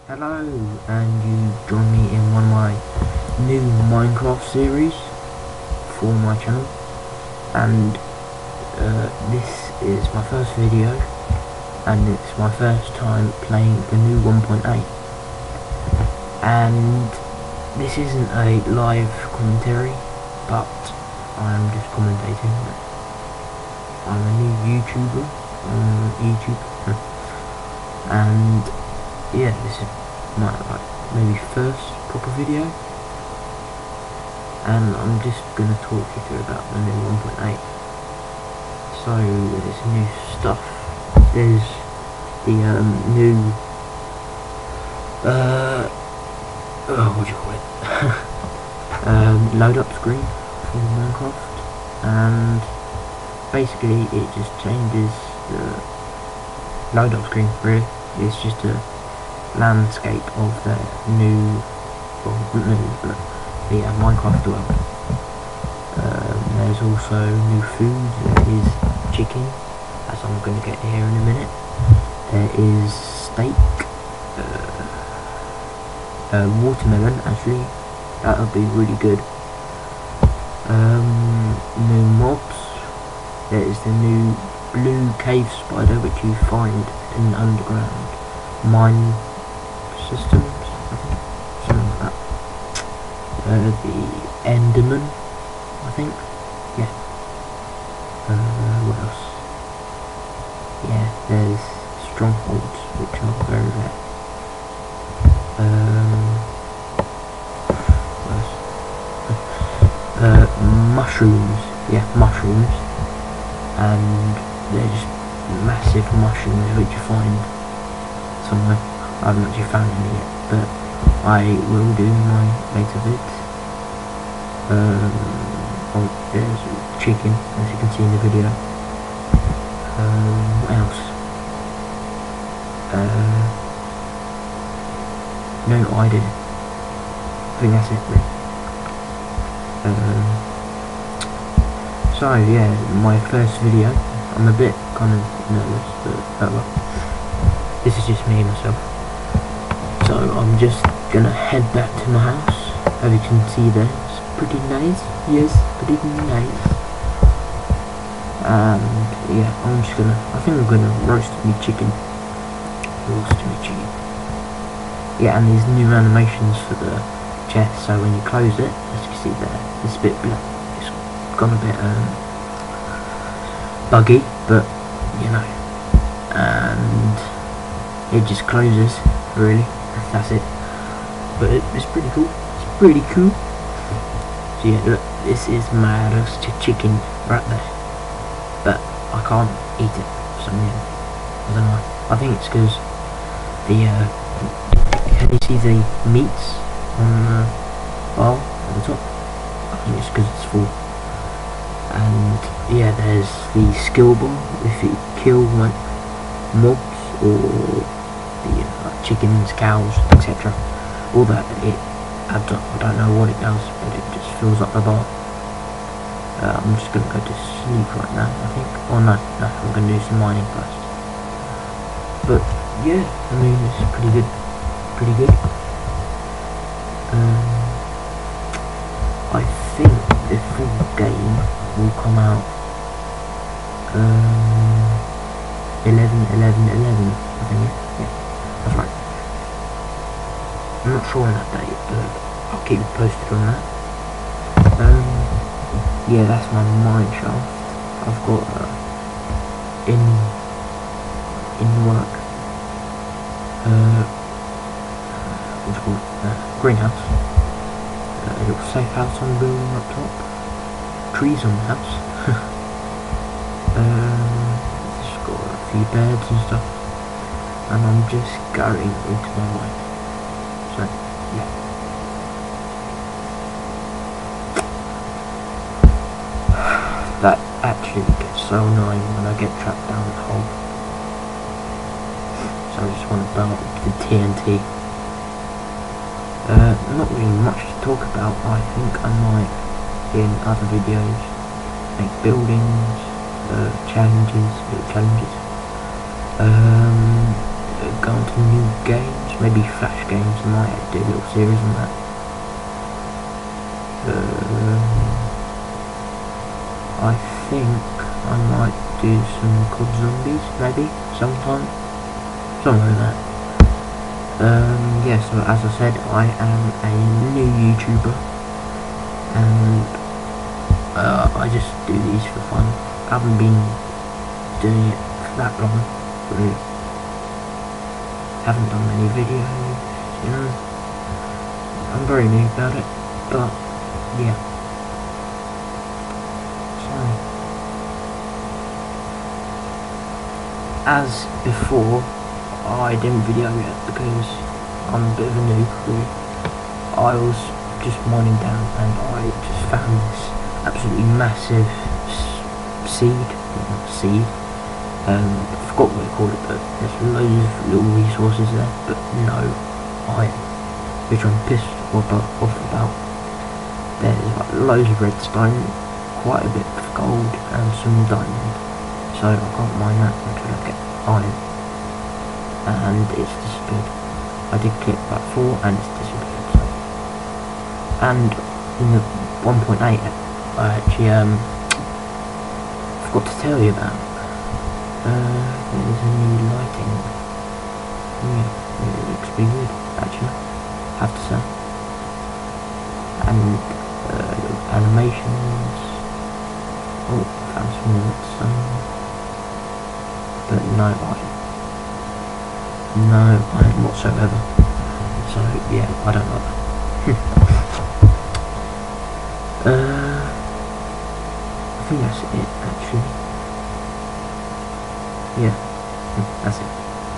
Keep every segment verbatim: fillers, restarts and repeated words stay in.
Hello, and you join me in one of my new Minecraft series for my channel, and uh, this is my first video, and it's my first time playing the new one point eight, and this isn't a live commentary, but I'm just commentating. I'm a new YouTuber on YouTube, and yeah, this is my like maybe first proper video, and I'm just gonna talk you through about the new one point eight. So there's new stuff. There's the um, new uh oh, what do you call it? um, load up screen for Minecraft, and basically it just changes the load up screen. Really, it's just a landscape of the new, well, not new, but the uh, Minecraft world. Um, there's also new food. There is chicken, as I'm going to get here in a minute. There is steak, uh, uh, watermelon, actually, that would be really good. Um, new mobs. There is the new blue cave spider, which you find in the underground mine systems, I think, something like that. Uh, the Enderman, I think, yeah. Uh, what else? Yeah, there's strongholds, which are very rare. Um, what else? Uh, mushrooms, yeah, mushrooms, and they're just massive mushrooms which you find somewhere. I haven't actually found any yet, but I will do in my later vids. Um, oh, there's chicken, as you can see in the video. Um, what else? Uh, no idea. I think that's it, really. Um, so yeah, my first video. I'm a bit kind of nervous, but oh well. This is just me myself. So I'm just gonna head back to my house. As you can see there, it's pretty nice. Yes, pretty nice. And yeah, I'm just gonna, I think I'm gonna roast me chicken. Roast me chicken. Yeah, and these new animations for the chest, so when you close it, as you can see there, it's a bit black. It's gone a bit um, buggy, but you know. And it just closes, really. That's it. But it, it's pretty cool. It's pretty cool. So yeah, look, this is my roasted chicken right there. But I can't eat it for some reason. I don't know why. I think it's because the uh, can you see the meats on the bar at the top? I think it's because it's full. And yeah, there's the skill bar. If you kill like mobs or the uh, like chickens, cows, et cetera. All that, it adds up. I don't know what it does, but it just fills up the bar. Uh, I'm just gonna go to sleep right now, I think. Oh no, no, I'm gonna do some mining first. But yeah, I mean, it's pretty good, pretty good. Um, I think the full game will come out um, eleven eleven eleven, I think. Yeah, that's right. I'm not sure on that date, but I'll keep you posted on that. Um, yeah, that's my mine shaft. I've got uh, in in work. Uh, what's it called? Uh, greenhouse. Uh, a little safe house I'm building up top. Trees on the house. um, it's got a few beds and stuff, and I'm just going into my mine. So, yeah. That actually gets so annoying when I get trapped down the hole. So I just want to blow up the T N T. Uh, not really much to talk about. I think I might, in other videos, make buildings, uh, challenges, little challenges. Um, go into new games. maybe Flash games. I might do a little series on that. Uh, I think I might do some C O D Zombies, maybe, sometime. Something like that. Um, yeah, so as I said, I am a new YouTuber, and uh, I just do these for fun. I haven't been doing it for that long, really. Haven't done many videos, you know. I'm very new about it, but yeah. So, as before, I didn't video yet because I'm a bit of a noob, really. I was just winding down and I just found this absolutely massive seed, not seed, um, I forgot what they call it, but there's loads of little resources there, but no iron, which I'm pissed off about. There's like loads of redstone, quite a bit of gold and some diamond, so I can't mine that until I get iron, and it's disappeared. I did click that four and it's disappeared. So. And in the one point eight I actually um, forgot to tell you about. Uh, there's a new lighting. Yeah, it looks pretty good, actually, I have to say. And uh, animations. Oh, found some redstone. But no iron. No iron whatsoever. So yeah, I don't like that. uh, I think that's it, actually. Yeah, that's it.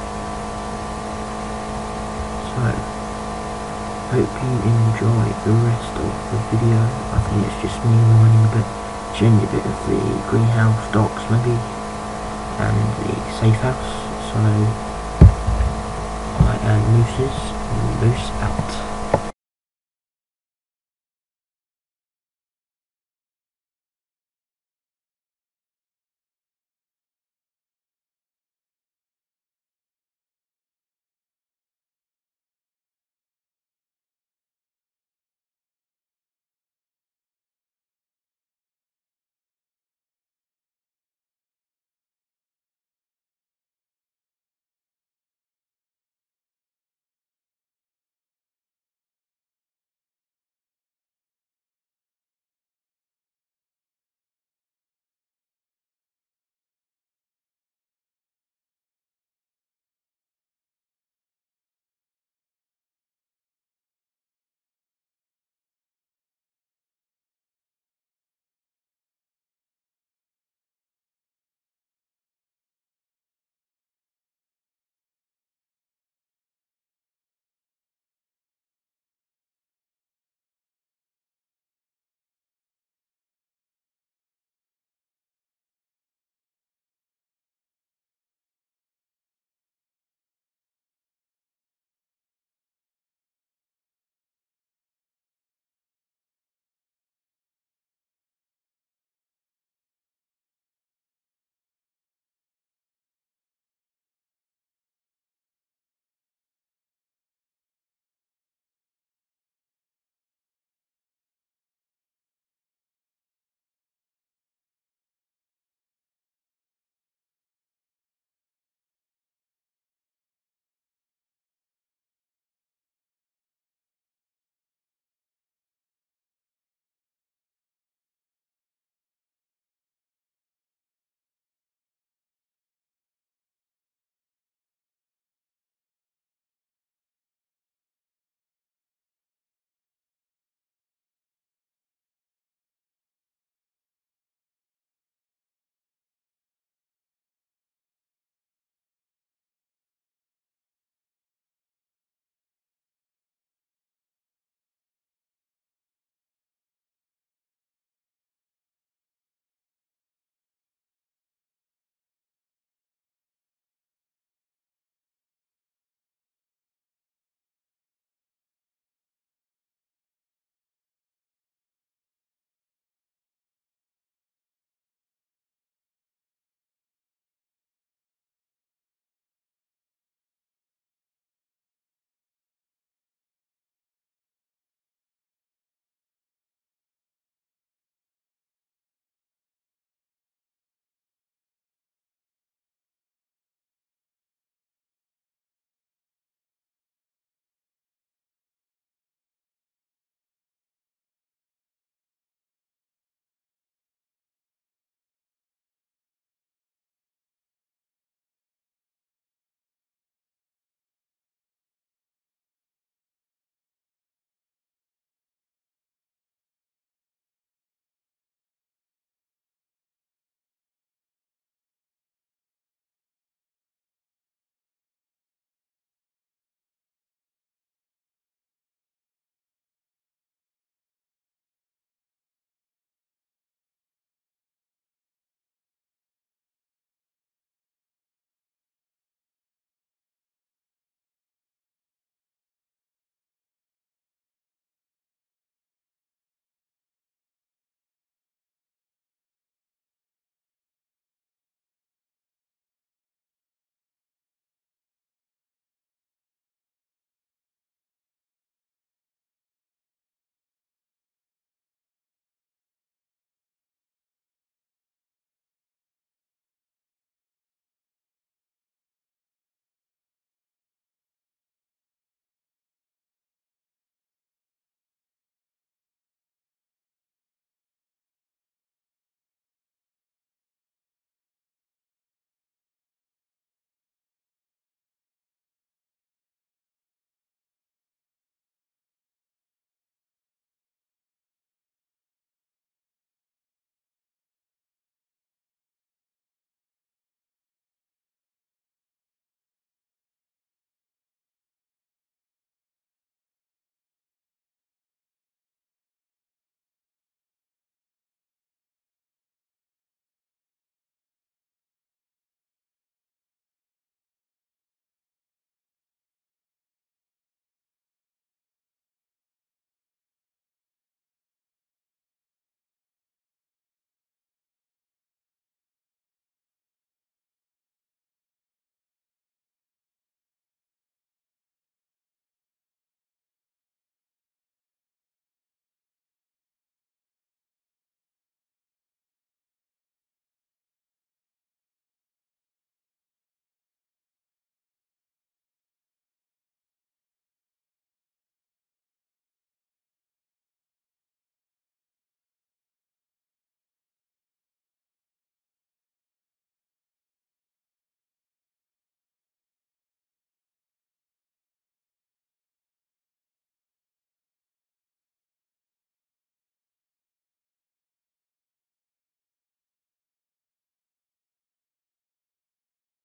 So, hope you enjoy the rest of the video. I think it's just me mining a bit, change a bit of the greenhouse docks maybe, and the safe house. So, I am Mooses, Moose out.